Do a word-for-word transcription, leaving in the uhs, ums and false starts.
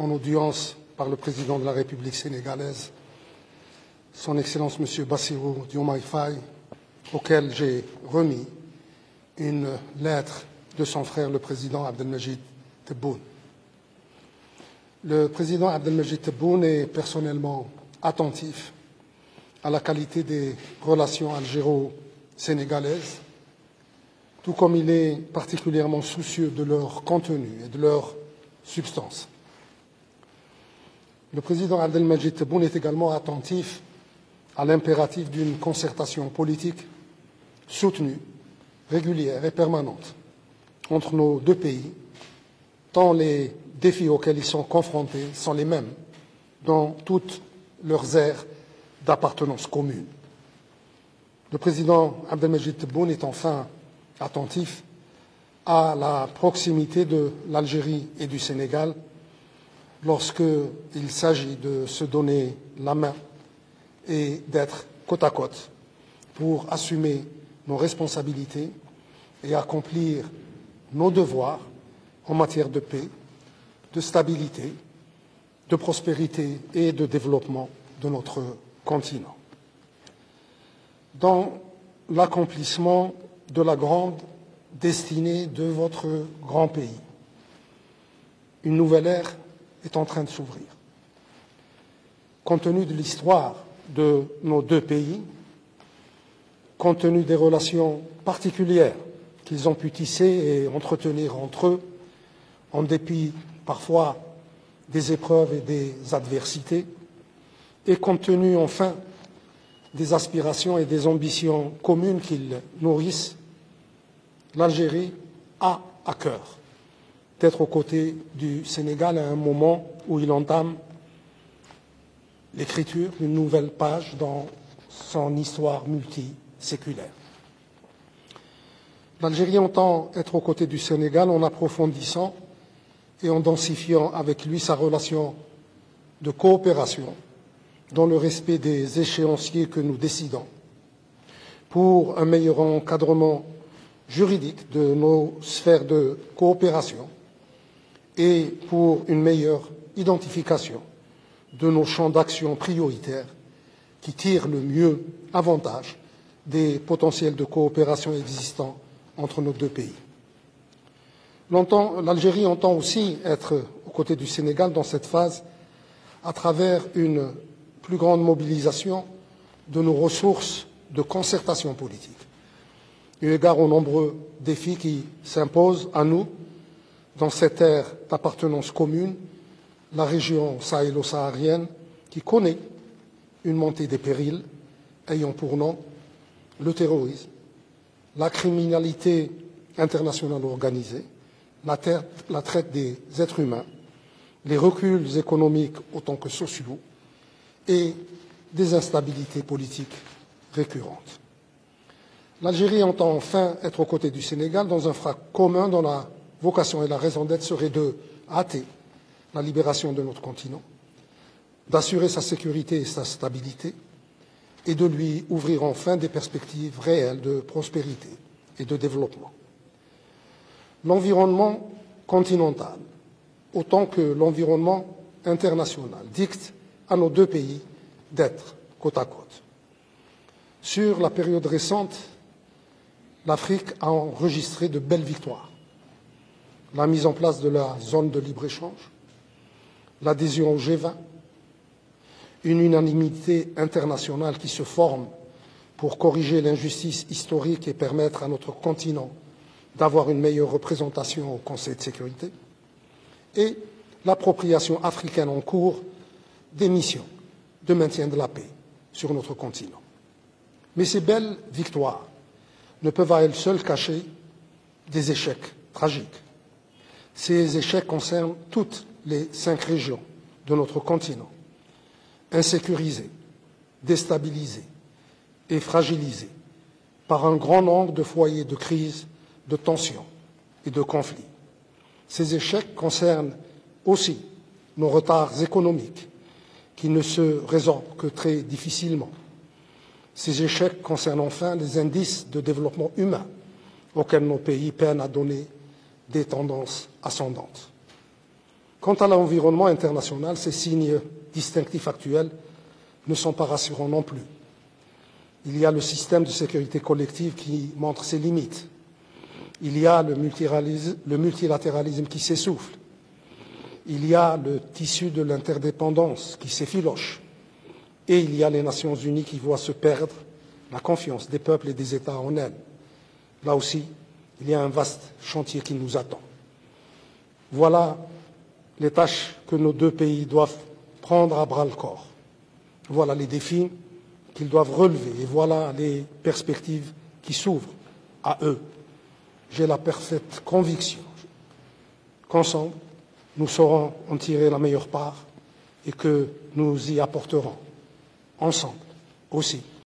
en audience par le président de la République sénégalaise, son Excellence M. Bassirou Diomaye Faye, auquel j'ai remis une lettre de son frère, le président Abdelmajid Tebboune. Le président Abdelmajid Tebboune est personnellement attentif à la qualité des relations algéro-sénégalaises, tout comme il est particulièrement soucieux de leur contenu et de leur substance. Le président Abdelmajid Tebboune est également attentif à l'impératif d'une concertation politique soutenue, régulière et permanente entre nos deux pays, tant les défis auxquels ils sont confrontés sont les mêmes dans toutes leurs aires d'appartenance commune. Le président Abdelmajid Tebboune est enfin attentif à la proximité de l'Algérie et du Sénégal lorsqu'il s'agit de se donner la main et d'être côte à côte pour assumer nos responsabilités et accomplir nos devoirs en matière de paix, de stabilité, de prospérité et de développement de notre continent. Dans l'accomplissement de la grande destinée de votre grand pays, une nouvelle ère est en train de s'ouvrir. Compte tenu de l'histoire de nos deux pays, compte tenu des relations particulières qu'ils ont pu tisser et entretenir entre eux, en dépit parfois des épreuves et des adversités, et compte tenu enfin des aspirations et des ambitions communes qu'ils nourrissent, l'Algérie a à cœur d'être aux côtés du Sénégal à un moment où il entame l'écriture d'une nouvelle page dans son histoire multiséculaire. L'Algérie entend être aux côtés du Sénégal en approfondissant et en densifiant avec lui sa relation de coopération dans le respect des échéanciers que nous décidons, pour un meilleur encadrement juridique de nos sphères de coopération et pour une meilleure identification de nos champs d'action prioritaires qui tirent le mieux avantage des potentiels de coopération existants entre nos deux pays. L'Algérie entend aussi être aux côtés du Sénégal dans cette phase à travers une plus grande mobilisation de nos ressources de concertation politique, eu égard aux nombreux défis qui s'imposent à nous dans cette ère d'appartenance commune, la région sahélo-saharienne qui connaît une montée des périls ayant pour nom le terrorisme, la criminalité internationale organisée, la traite, la traite des êtres humains, les reculs économiques autant que sociaux et des instabilités politiques récurrentes. L'Algérie entend enfin être aux côtés du Sénégal dans un front commun dont la vocation et la raison d'être serait de hâter la libération de notre continent, d'assurer sa sécurité et sa stabilité et de lui ouvrir enfin des perspectives réelles de prospérité et de développement. L'environnement continental, autant que l'environnement international, dicte à nos deux pays d'être côte à côte. Sur la période récente, l'Afrique a enregistré de belles victoires. La mise en place de la zone de libre-échange, l'adhésion au G vingt, une unanimité internationale qui se forme pour corriger l'injustice historique et permettre à notre continent d'avoir une meilleure représentation au Conseil de sécurité, et l'appropriation africaine en cours des missions de maintien de la paix sur notre continent. Mais ces belles victoires ne peuvent à elles seules cacher des échecs tragiques. Ces échecs concernent toutes les cinq régions de notre continent, insécurisées, déstabilisées et fragilisées par un grand nombre de foyers de crise, de tensions et de conflits. Ces échecs concernent aussi nos retards économiques qui ne se résorbent que très difficilement. Ces échecs concernent enfin les indices de développement humain auxquels nos pays peinent à donner des tendances ascendantes. Quant à l'environnement international, ces signes distinctifs actuels ne sont pas rassurants non plus. Il y a le système de sécurité collective qui montre ses limites. Il y a le multilatéralisme, le multilatéralisme qui s'essouffle. Il y a le tissu de l'interdépendance qui s'effiloche. Et il y a les Nations unies qui voient se perdre la confiance des peuples et des États en elles. Là aussi, il y a un vaste chantier qui nous attend. Voilà les tâches que nos deux pays doivent prendre à bras-le-corps. Voilà les défis qu'ils doivent relever et voilà les perspectives qui s'ouvrent à eux. J'ai la parfaite conviction qu'ensemble, nous saurons en tirer la meilleure part et que nous y apporterons ensemble aussi